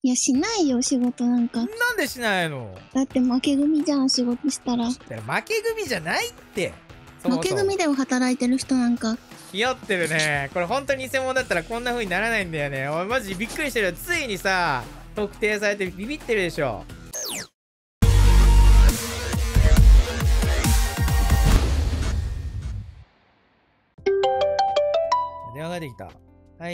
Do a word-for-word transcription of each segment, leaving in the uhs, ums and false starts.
いや、しないよ、仕事なんか。 なんでしないの？ だって負け組じゃん、仕事したら。 だから負け組じゃないって。そもそも負け組でも働いてる人なんか。 ひよってるね。これ本当に偽物だったらこんな風にならないんだよね。おい、マジびっくりしてるよ。ついにさ、特定されてビビってるでしょ。電話が出てきた。はい。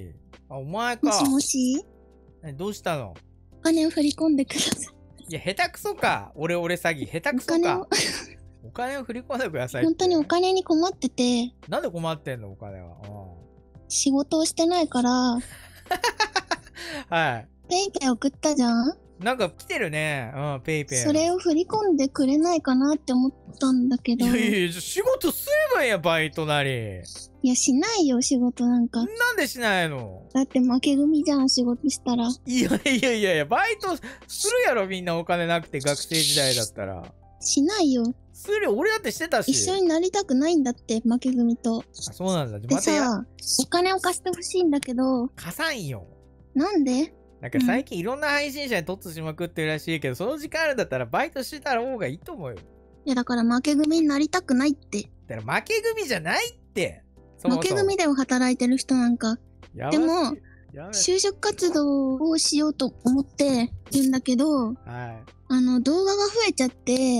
あ、お前か。 もしもし、 え、どうしたの？ お金を振り込んでください。 いや、下手くそか。俺俺詐欺。下手くそかお金を。 お金を振り込んでくださいって。 本当にお金に困ってて、 なんで困ってんのお金は。 仕事をしてないから、 うん。はい。 ペイペイ送ったじゃん。 なんか来てるね。うん、ペイペイ。 それを振り込んでくれないかなって思ったんだけど。 いやいやいや、仕事すればいいや、バイトなり。 いや、しないよ、仕事なんか。 なんでしないの？ だって負け組じゃん、仕事したら。 いやいやいやいや、バイトするやろ、みんなお金なくて、学生時代だったら。 しないよ。 するよ、俺だってしてたし。 一緒になりたくないんだって、負け組と。 あ、そうなんだ。 でまたやさ、お金を貸してほしいんだけど、 貸さんよ。 なんで？ なんか最近いろんな配信者に突しまくってるらしいけど、その時間あるんだったらバイトしてた方がいいと思うよ。 いや、だから負け組になりたくないって。 だから負け組じゃないって。そもそも負け組でも働いてる人なんか。 やばでも、 やめ就職活動をしようと思ってるんだけど、 はい。 あの、動画が増えちゃって、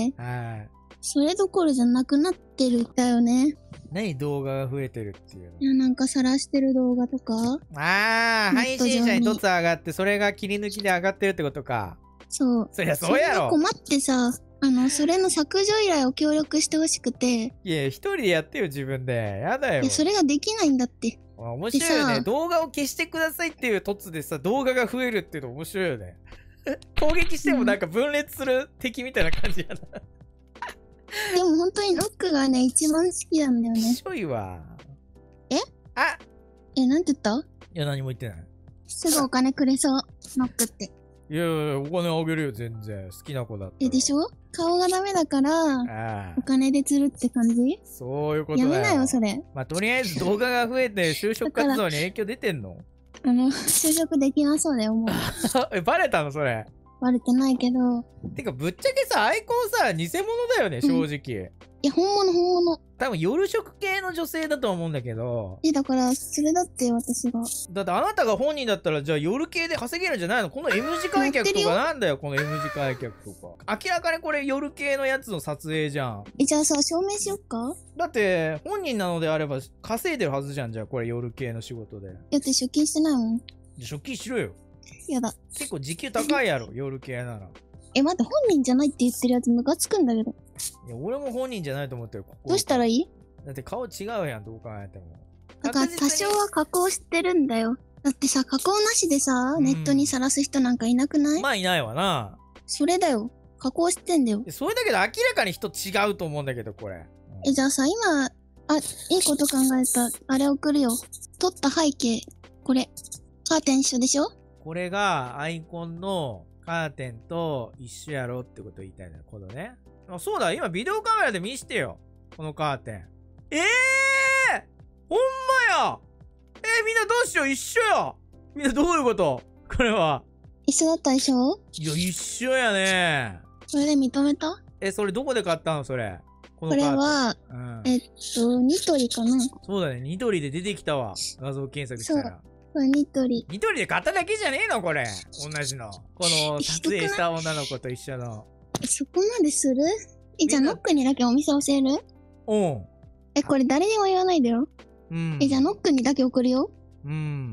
はい。 それどころじゃなくなってるんだよね。 何動画が増えてるっていうの？ いや、なんか晒してる動画とか。 ああ、配信者に一つ上がって、それが切り抜きで上がってるってことか。 そう。 そりゃそうやろ。 それが困ってさ、あの、それの削除依頼を協力してほしくて。 いや、一人でやってよ、自分で。やだよ。 いや、それができないんだって。 面白いよね。動画を消してくださいっていう凸でさ、動画が増えるっていうの面白いよね。攻撃してもなんか分裂する敵みたいな感じやな。 でも本当にノックがね、一番好きなんだよね。 ひどいわ。 えあえ、なんて言った？ いや、何も言ってない。 すぐお金くれそう、ノックって。 いやいや、お金あげるよ、全然。好きな子だったら。 え、でしょ？顔がダメだから、 ああお金で釣るって感じ？ そういうことだよ。 やめなよ、それ。 まあ、とりあえず動画が増えて就職活動に影響出てんの？ あの、就職できなそうだよ、もう。 え、バレたのそれ？ バレてないけど。 てか、ぶっちゃけさ、アイコンさ、偽物だよね、正直。 うん、いや、本物、本物。 多分夜食系の女性だと思うんだけど。 え、だから、それだって私が。 だってあなたが本人だったら、じゃあ夜系で稼げるんじゃないの？この M 字開脚とかなんだよ、この M 字開脚とか。明らかにこれ夜系のやつの撮影じゃん。 え、じゃあさ、証明しよっか？ だって、本人なのであれば稼いでるはずじゃん、じゃあこれ夜系の仕事で。 だって出勤してないもん。 じゃあ出勤しろよ。 やだ。 結構時給高いやろ、夜系なら。 え、待って、本人じゃないって言ってるやつムカつくんだけど。 いや、俺も本人じゃないと思ってる。ここどうしたらいい？ だって顔違うやん、どう考えても。 だから多少は加工してるんだよ。だってさ、加工なしでさ、ネットにさらす人なんかいなくない？ まあいないわな。 それだよ。加工してんだよ。 それだけど明らかに人違うと思うんだけど、これ。 え、じゃあさ、今、あ、いいこと考えた。あれ送るよ。撮った背景。これ。カーテン一緒でしょ？ これがアイコンのカーテンと一緒やろってこと言いたいな。このね。あ、そうだ、今ビデオカメラで見してよ。このカーテン。ええー、ほんまや。えー、みんなどうしよう、一緒や。みんなどういうこと？これは。 一緒だったでしょ？ いや、一緒やね。 これで認めた？ え、それどこで買ったのそれ。 このカーテン。これは、うん、えっと、ニトリかな？ そうだね、ニトリで出てきたわ。画像検索したら。 これニトリ。 ニトリで買っただけじゃねえのこれ。同じの。この撮影した女の子と一緒の。 そこまでする？え、じゃあノックにだけお店教える？ うん。 え、これ誰にも言わないでよ。うん。え、じゃあノックにだけ送るよ。 うん。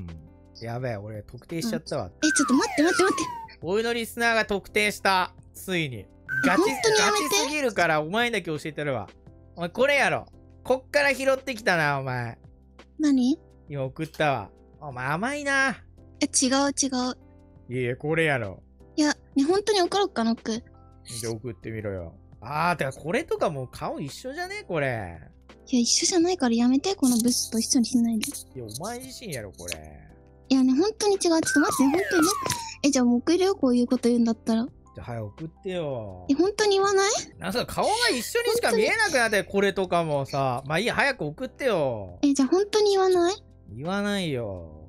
やべえ、俺特定しちゃったわ。うん、 え、ちょっと待って待って待って。 俺のリスナーが特定した。ついに。ガチ、ガチすぎるからお前だけ教えてるわ。お前これやろ。こっから拾ってきたな、お前。 何？ 今送ったわ。お前甘いな。 え、違う違う。 いや、これやろ。 いや、ね、本当に送ろっか、ノック。 じゃあ送ってみろよ。あー、てかこれとかもう顔一緒じゃねこれ。 いや、一緒じゃないからやめて、このブスと一緒にしないで。 いや、お前自身やろ、これ。 いやね、本当に違う。ちょっと待って、本当に。え、じゃあもう送るよ、こういうこと言うんだったら。 じゃあ、早く送ってよ。 え、本当に言わない？ なんか顔が一緒にしか見えなくなって、これとかもさ。まあいいや、早く送ってよ。 え、じゃあ本当に言わない？ 言わないよ。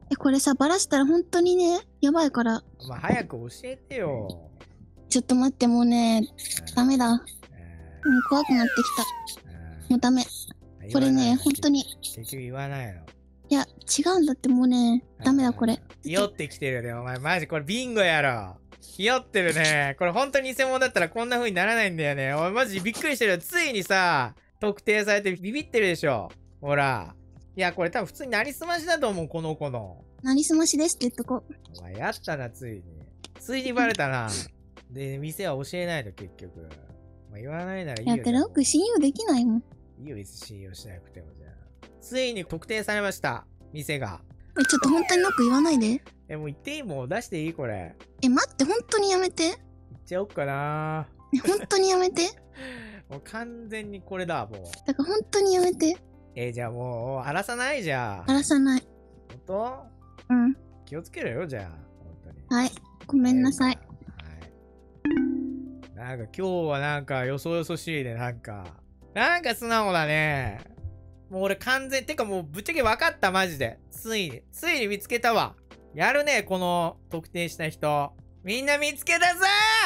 え、これさ、バラしたら本当にね、やばいから。 まあ、早く教えてよ。 ちょっと待って、もうね、ダメだ。もううん怖くなってきた。もうダメ。 うんこれね、本当に。 結局言わないの。 いや、違うんだって、もうね、ダメだ、これ。 ひよってきてるよね、お前。マジこれビンゴやろ。ひよってるね。これ本当に偽物だったらこんな風にならないんだよね。おい、マジびっくりしてるよ。ついにさ、特定されてビビってるでしょ。ほら。いや、これ多分普通になりすましだと思う、この子の。 なりすましですって言っとこう。 お前、やったな、ついに。ついにバレたな。で、店は教えないと、結局。まあ、言わないならいいよ。 やってロック信用できないもん。 いいよ、別に信用しなくてもじゃあ。ついに特定されました。店が。 え、ちょっと本当にノック言わないで。 え、もう言っていい？もう出していいこれ。 え、待って、本当にやめて。 言っちゃおっかな。 え、本当にやめて。 もう完全にこれだ、もう。 だから本当にやめて。 えー、じゃあもう、荒らさないじゃん。 荒らさない。 ほんと？ うん。 気をつけろよ、じゃあ。本当に。 はい。ごめんなさい。 はい。なんか今日はなんかよそよそしいね、なんか。なんか素直だね。もう俺完全、てかもうぶっちゃけ分かった、マジで。ついに。ついに見つけたわ。やるね、この特定した人。みんな見つけたぞ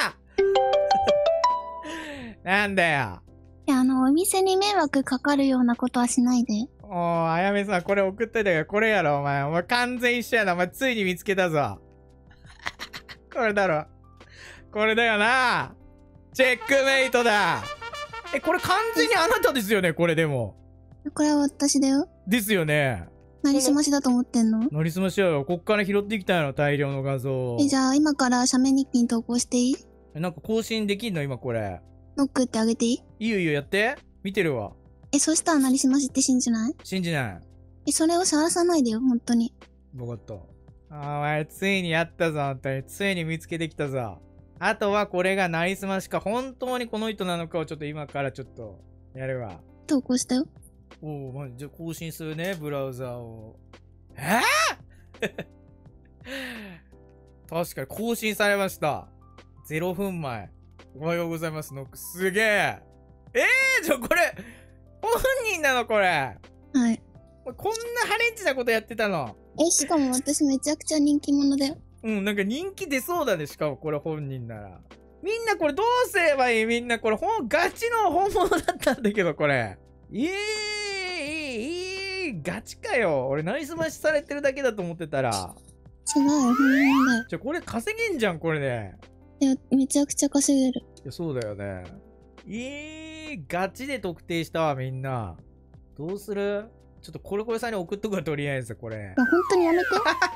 ーなんだよ。 いや、あの、お店に迷惑かかるようなことはしないで。 おー、あやめさん、これ送っといたから、これやろ、お前。お前完全一緒やな。お前ついに見つけたぞ。これだろ。これだよな。チェックメイトだ。え、これ完全にあなたですよね、これでも。 これは私だよ。 ですよね。 なりすましだと思ってんの？ なりすましようよ。こっから拾っていきたいの、大量の画像。 え、じゃあ今から写メ日記に投稿していい？ え、なんか更新できんの今これ。 ノックってあげていい？ いいよいいよ、やって。見てるわ。 え、そしたらなりすましって信じない？ 信じない。 え、それをさらさないでよ、本当に。 わかった。あー、お前、ついにやったぞ、本当に。ついに見つけてきたぞ。あとはこれがなりすましか、本当にこの人なのかをちょっと今からちょっと、やるわ。 投稿したよ。 おお、まじゃあ更新するね、ブラウザーを。えー、確かに更新されました。ゼロふんまえ。おはようございます、ノック。すげえ。えー、じゃあこれ、本人なのこれ。 はい。 こんなハレンチなことやってたの。 え、しかも私めちゃくちゃ人気者だよ。 うん、なんか人気出そうだね、しかもこれ本人なら。みんなこれどうすればいい？みんなこれほん、ガチの本物だったんだけど、これ。えー、えー、ガチかよ。俺、なりすましされてるだけだと思ってたら。 違うよ、本物だよ。 じゃ、これ稼げんじゃん、これね。 いや、めちゃくちゃ稼げる。 いや、そうだよね。えー、ガチで特定したわ、みんな。どうする？ちょっとコロコロさんに送っとくわ、とりあえず、これ。 いや、本当にやめて。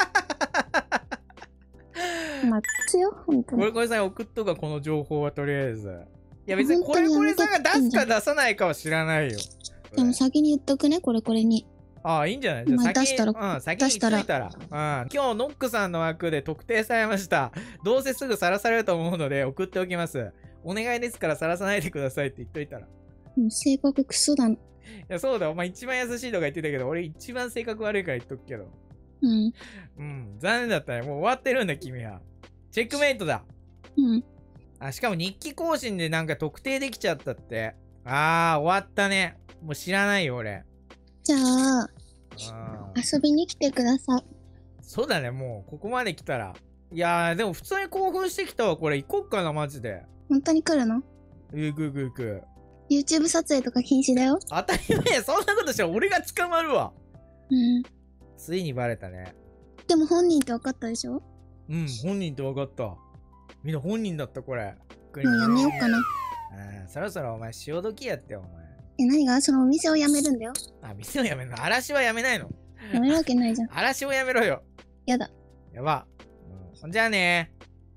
まあ、強本当に。 コロコロさんに送っとくわ、この情報は、とりあえず。いや、別にコロコロさんが出すか出さないかは知らないよ。 でも先に言っとくね、これこれに。 ああ、いいんじゃない？じゃあまあ先に、 出したらうん、先に言っといたら。うん。今日、ノックさんの枠で特定されました。どうせすぐさらされると思うので、送っておきます。お願いですから、さらさないでくださいって言っといたら。 もう性格クソだの。 いや、そうだ、お前一番優しいとか言ってたけど、俺一番性格悪いから言っとくけど。 うん。 うん、残念だったね。もう終わってるんだ、君は。チェックメイトだ。 うん。 あ、しかも日記更新でなんか特定できちゃったって。あー、終わったね。もう知らないよ、俺。 じゃあ、 うん、 遊びに来てください。 そうだね、もう、ここまで来たら。いやー、でも普通に興奮してきたわ、これ。行こっかな、マジで。 本当に来るの？ 行く行く行く。 YouTube 撮影とか禁止だよ。 当たり前や、そんなことしたら俺が捕まるわ。 うん。 ついにバレたね。 でも本人って分かったでしょ？ うん、本人って分かった。みんな本人だった、これ。 もうやめようかな。 うん、そろそろお前潮時やってよ、お前。 え、何が？そのお店を辞めるんだよ。 あ、店を辞めるの？嵐は辞めないの？ 辞めるわけないじゃん。 嵐を辞めろよ。 やだ。 やば。うん、じゃあね。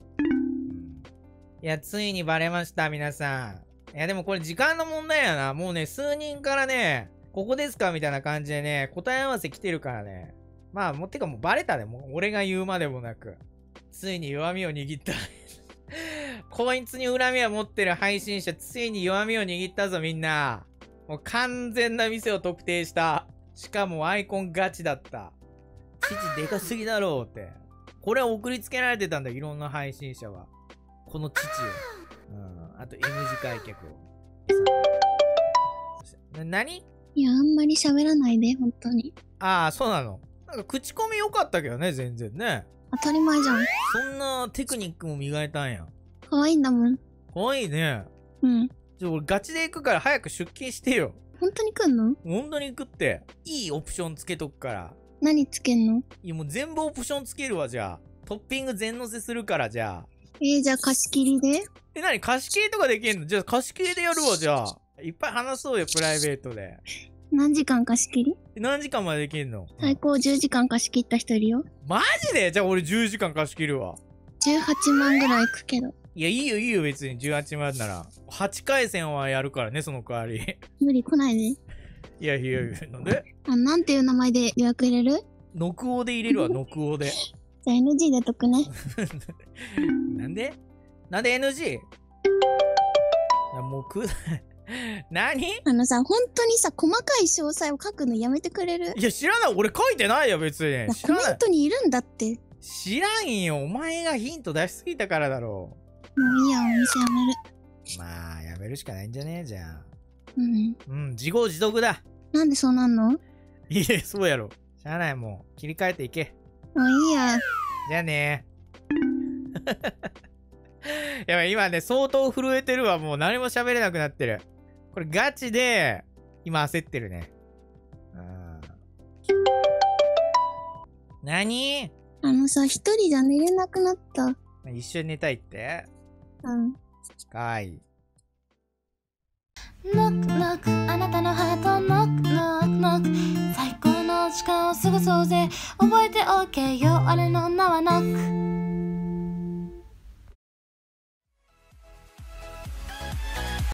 いや、ついにバレました、皆さん。いや、でもこれ時間の問題やな。もうね、数人からね、ここですかみたいな感じでね、答え合わせ来てるからね。まあ、もうてかもうバレたね。もう俺が言うまでもなく。ついに弱みを握った。こいつに恨みを持ってる配信者、ついに弱みを握ったぞ、みんな。もう完全な店を特定した。しかもアイコンガチだった。父でかすぎだろうって。これは送りつけられてたんだ、いろんな配信者は。この父を。うん。あと エム 字開脚を。な、何？ いや、あんまり喋らないで、本当に。 ああ、そうなの。 なんか口コミ良かったけどね、全然ね。 当たり前じゃん。 そんなテクニックも磨いたんや。 可愛いんだもん。 かわいいね。 うん。 じゃあ俺ガチで行くから早く出勤してよ。 本当に来んの？ 本当に行くって。いいオプションつけとくから。 何つけんの？ いやもう全部オプションつけるわ、じゃあ。トッピング全乗せするから、じゃあ。 えー、じゃあ貸し切りで？ え、なに貸し切りとかできんの？じゃあ貸し切りでやるわ、じゃあ。いっぱい話そうよ、プライベートで。 何時間貸し切り？ 何時間までできんの？ 最高じゅうじかん貸し切った人いるよ。 マジで？じゃあ俺じゅうじかん貸し切るわ。 じゅうはちまんぐらいいくけど。 いや、いいよいいよ、別にじゅうはちまんなら。はちかい戦はやるからね、その代わり。 無理来ないで。 いやいやいや、なんで？ あ、なんていう名前で予約入れる？ ノクオで入れるわ、ノクオで。 じゃあ エヌジー でとくね。 なんで？なんで エヌジー？ いや、もうく、何？ あのさ、本当にさ、細かい詳細を書くのやめてくれる？ いや、知らない。俺書いてないよ、別に。知コらない。 メントにいるんだって。 知らんよ。お前がヒント出しすぎたからだろもういいや、お店やめる。 う。まあ、やめるしかないんじゃねえじゃあ。 うん。 うん、自業自得だ。 なんでそうなんの？ いえ、そうやろ。しゃあない、もう。切り替えていけ。 もういいや。 じゃあね。やばい、今ね、相当震えてるわ。もう何も喋れなくなってる。これガチで、今焦ってるね。うん。何？ あのさ、一人じゃ寝れなくなった。 一緒に寝たいって？ うん。 かわいい。 ノックノック、あなたのハートノックノックノック、最高の時間を過ごそうぜ。覚えておけよ、俺の名はノック。